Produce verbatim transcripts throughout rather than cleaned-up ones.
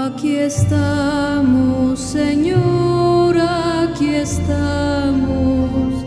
Aquí estamos, Señor, aquí estamos,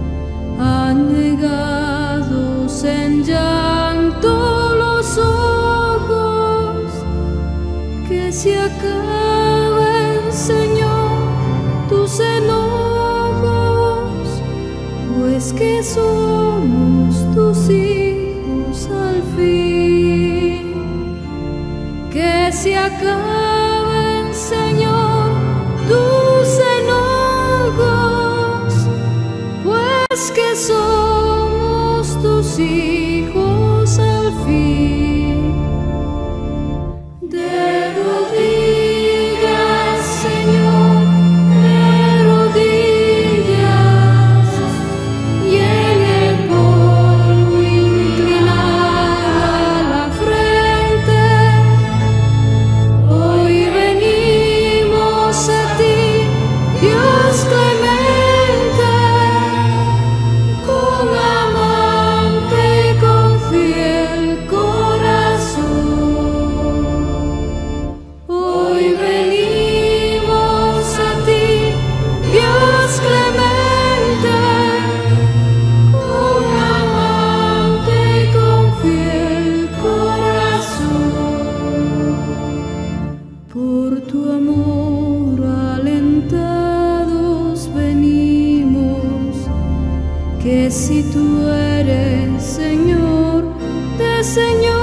anegados en llanto los ojos, que se acaben, Señor, tus enojos, pues que somos tus hijos al fin. Que se acaben, Señor, tus enojos, pues que somos tus hijos al fin. De rodillas, Señor, de rodillas, y en el polvo inclinada la frente, hoy venimos a ti, Dios clemente, con amante y con fiel corazón. Hoy venimos a ti, Dios clemente, con amante y con fiel corazón. Por tu amor alentados venimos, que si tú eres Señor de Señor,